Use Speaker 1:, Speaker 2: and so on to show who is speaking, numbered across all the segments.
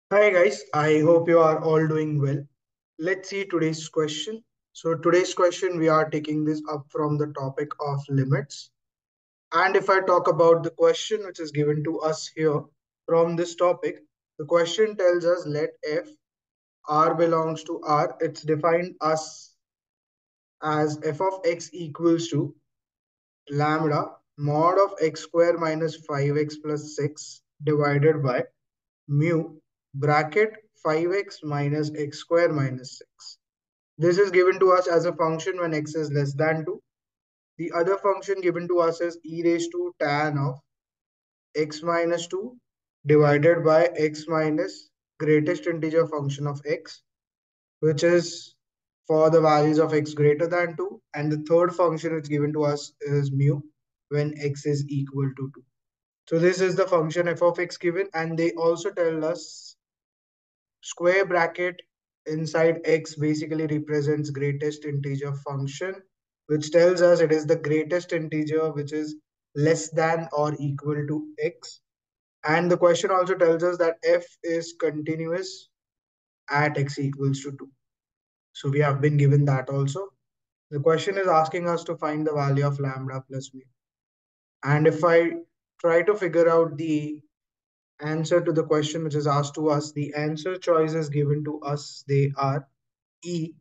Speaker 1: Hi guys, I hope you are all doing well. Let's see today's question. So today's question we are taking this up from the topic of limits. And if I talk about the question which is given to us here from this topic, the question tells us let f r belongs to r. It's defined as f of x equals to lambda mod of x square minus 5x plus 6 divided by mu bracket 5x minus x square minus 6. This is given to us as a function when x is less than 2. The other function given to us is e raised to tan of x minus 2 divided by x minus greatest integer function of x, which is for the values of x greater than 2. And the third function which given to us is mu when x is equal to 2. So this is the function f of x given, and they also tell us square bracket inside x basically represents greatest integer function, which tells us it is the greatest integer which is less than or equal to x. And the question also tells us that f is continuous at x equals to 2. So we have been given that also. The question is asking us to find the value of lambda plus mu. And if I try to figure out the answer to the question which is asked to us, the answer choices given to us, they are e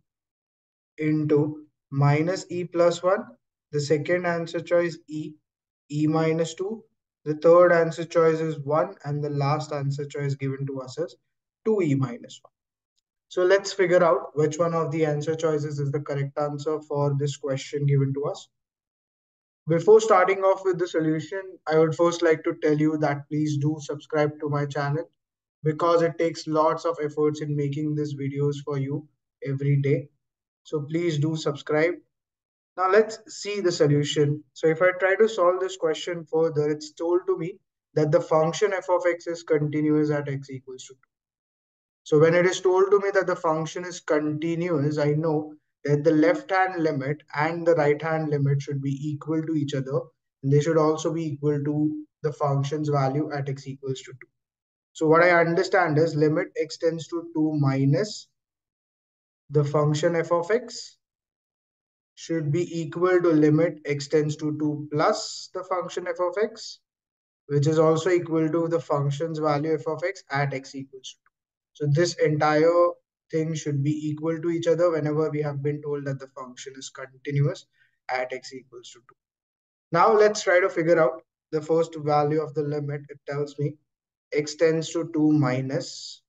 Speaker 1: into minus e plus 1. The second answer choice e minus 2. The third answer choice is 1, and the last answer choice given to us is 2e minus 1. So let's figure out which one of the answer choices is the correct answer for this question given to us. Before starting off with the solution, I would first like to tell you that please do subscribe to my channel because it takes lots of efforts in making these videos for you every day. So please do subscribe. Now let's see the solution. So if I try to solve this question further, it's told to me that the function f of x is continuous at x equals to 2. So when it is told to me that the function is continuous, I know that the left hand limit and the right hand limit should be equal to each other. And they should also be equal to the function's value at x equals to 2. So what I understand is limit x tends to 2 minus the function f of x should be equal to limit x tends to 2 plus the function f of x, which is also equal to the function's value f of x at x equals to 2. So this entire thing should be equal to each other whenever we have been told that the function is continuous at x equals to 2. Now let's try to figure out the first value of the limit. It tells me x tends to 2 minus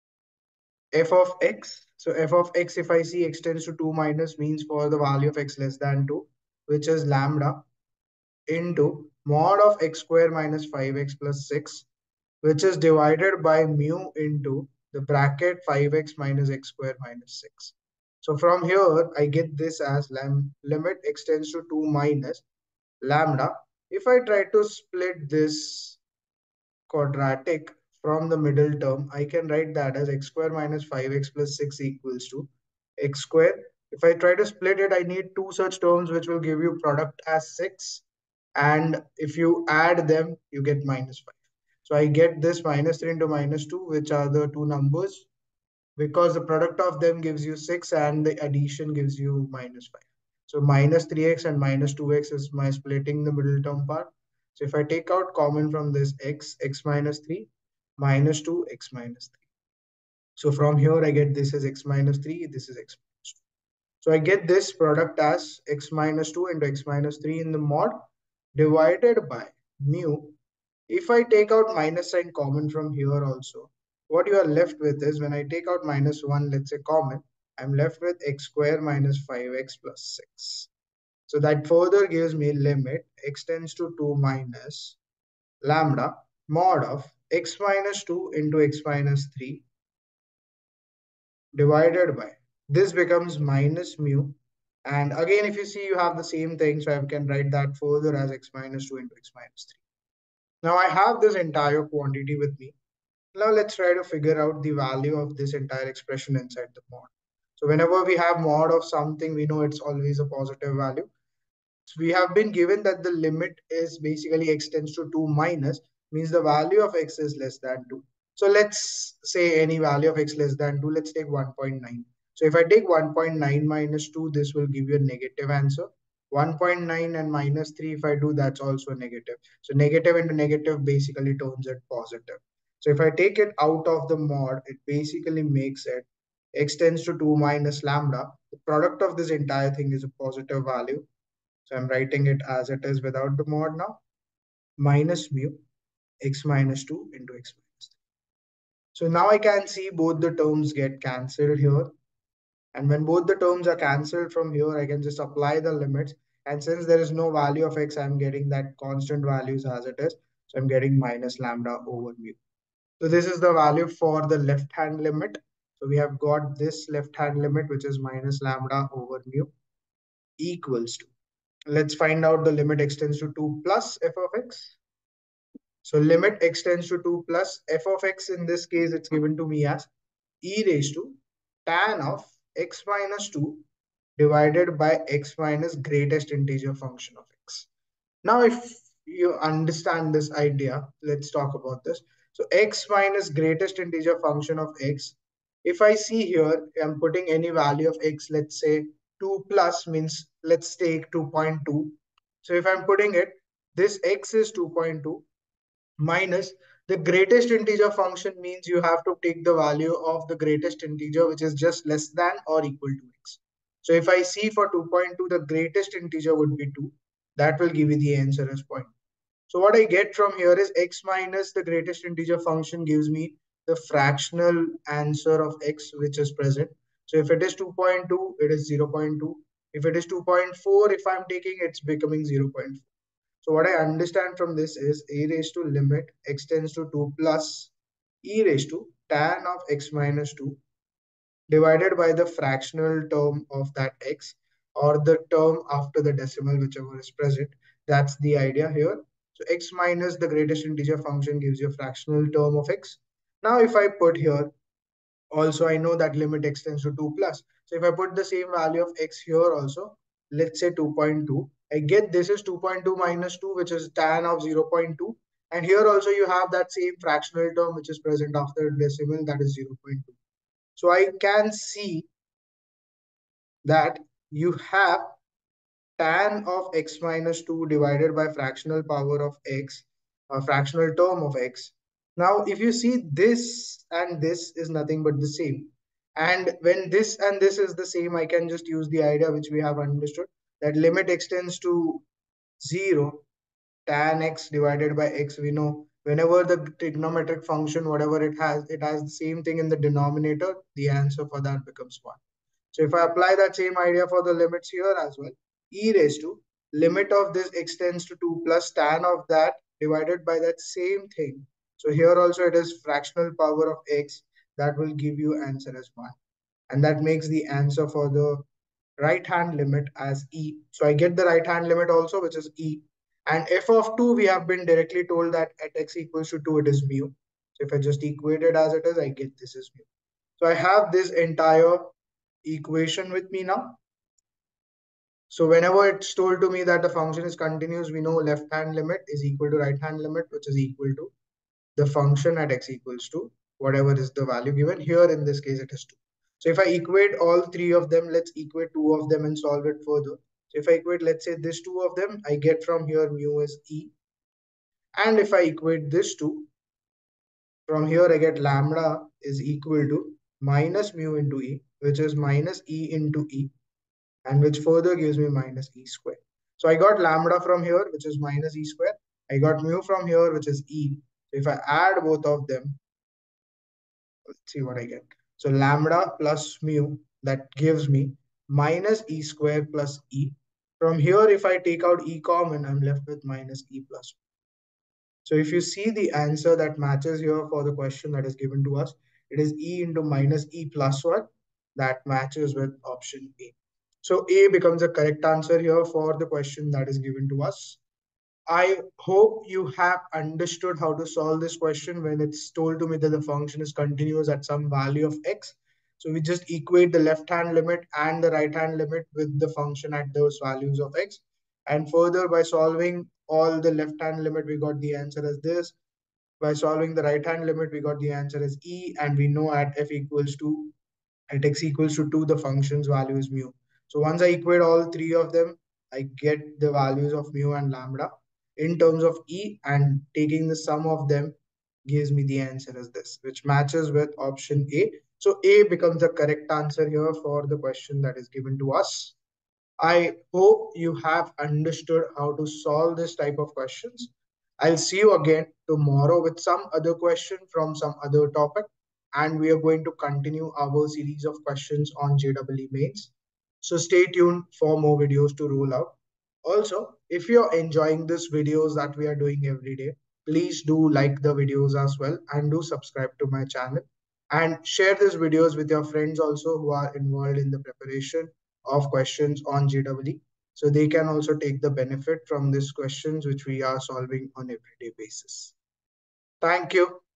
Speaker 1: f of x. So f of x, if I see x tends to 2 minus, means for the value of x less than 2, which is lambda, into mod of x square minus 5x plus 6, which is divided by mu into the bracket 5x minus x square minus 6. So from here, I get this as limit x tends to 2 minus lambda. If I try to split this quadratic from the middle term, I can write that as x square minus 5x plus 6 equals to x square. If I try to split it, I need two such terms which will give you product as 6. And if you add them, you get minus 5. So I get this minus 3 into minus 2, which are the two numbers, because the product of them gives you 6 and the addition gives you minus 5. So minus 3x and minus 2x is my splitting the middle term part. So if I take out common from this x minus 3, minus 2, x minus 3. So from here I get this as x minus 3, this is x minus 2. So I get this product as x minus 2 into x minus 3 in the mod divided by mu. If I take out minus sign common from here also, what you are left with is when I take out minus 1, let's say common, I'm left with x square minus 5x plus 6. So that further gives me limit x tends to 2 minus lambda mod of x minus 2 into x minus 3 divided by, this becomes minus mu. And again, if you see, you have the same thing, so I can write that further as x minus 2 into x minus 3. Now I have this entire quantity with me. Now let's try to figure out the value of this entire expression inside the mod. So whenever we have mod of something, we know it's always a positive value. So we have been given that the limit is basically x tends to 2 minus, means the value of x is less than 2. So let's say any value of x less than 2, let's take 1.9. So if I take 1.9 minus 2, this will give you a negative answer. 1.9 and minus 3, if I do, that's also negative. So negative into negative basically turns it positive. So if I take it out of the mod, it basically makes it x tends to 2 minus lambda. The product of this entire thing is a positive value. So I'm writing it as it is without the mod now, minus mu x minus 2 into x minus 3. So now I can see both the terms get cancelled here. And when both the terms are cancelled from here, I can just apply the limits. And since there is no value of x, I'm getting that constant values as it is. So I'm getting minus lambda over mu. So this is the value for the left hand limit. So we have got this left hand limit, which is minus lambda over mu equals to. Let's find out the limit extends to 2 plus f of x. So limit x tends to 2 plus f of x, in this case, it's given to me as e raised to tan of x minus 2 divided by x minus greatest integer function of x. Now, if you understand this idea, let's talk about this. So x minus greatest integer function of x. If I see here, I'm putting any value of x, let's say 2 plus means let's take 2.2. So if I'm putting it, this x is 2.2 minus the greatest integer function means you have to take the value of the greatest integer, which is just less than or equal to x. So if I see for 2.2, the greatest integer would be 2. That will give you the answer as point. So what I get from here is x minus the greatest integer function gives me the fractional answer of x which is present. So if it is 2.2, it is 0.2. If it is 2.4, if I'm taking, it's becoming 0.4. So what I understand from this is a raised to limit x tends to 2 plus e raised to tan of x minus 2 divided by the fractional term of that x, or the term after the decimal, whichever is present. That's the idea here. So x minus the greatest integer function gives you a fractional term of x. Now if I put here, also I know that limit x tends to 2 plus. So if I put the same value of x here also, let's say 2.2, I get this is 2.2 minus 2, which is tan of 0.2. And here also you have that same fractional term which is present after decimal, that is 0.2. So I can see that you have tan of x minus 2 divided by fractional power of x, a fractional term of x. Now, if you see, this and this is nothing but the same. And when this and this is the same, I can just use the idea which we have understood, that limit extends to 0, tan x divided by x. We know whenever the trigonometric function, whatever it has the same thing in the denominator, the answer for that becomes 1. So if I apply that same idea for the limits here as well, e raised to limit of this extends to 2 plus tan of that divided by that same thing. So here also it is fractional power of x, that will give you answer as 1. And that makes the answer for the right hand limit as e. So I get the right hand limit also, which is e. And f of 2, we have been directly told that at x equals to 2, it is mu. So if I just equate it as it is, I get this is mu. So I have this entire equation with me now. So whenever it's told to me that the function is continuous, we know left hand limit is equal to right hand limit, which is equal to the function at x equals to whatever is the value given. Here in this case, it is 2. So if I equate all three of them, let's equate two of them and solve it further. So if I equate, let's say this two of them, I get from here mu is e. And if I equate this two, from here I get lambda is equal to minus mu into e, which is minus e into e, and which further gives me minus e square. So I got lambda from here, which is minus e square. I got mu from here, which is e. So if I add both of them, let's see what I get. So lambda plus mu, that gives me minus e square plus e. From here, if I take out e common, I'm left with minus e plus. So if you see the answer that matches here for the question that is given to us, it is e into minus e plus 1. That matches with option A. So A becomes the correct answer here for the question that is given to us. I hope you have understood how to solve this question when it's told to me that the function is continuous at some value of x. So we just equate the left hand limit and the right hand limit with the function at those values of x. And further, by solving all the left hand limit, we got the answer as this. By solving the right hand limit, we got the answer as E, and we know at x equals to 2, the function's value is mu. So once I equate all three of them, I get the values of mu and lambda in terms of E, and taking the sum of them gives me the answer as this, which matches with option A. So A becomes the correct answer here for the question that is given to us. I hope you have understood how to solve this type of questions. I'll see you again tomorrow with some other question from some other topic, and we are going to continue our series of questions on JEE mains. So stay tuned for more videos to roll out. Also, if you're enjoying these videos that we are doing every day, please do like the videos as well and do subscribe to my channel and share these videos with your friends also who are involved in the preparation of questions on JEE, so they can also take the benefit from these questions which we are solving on everyday basis. Thank you.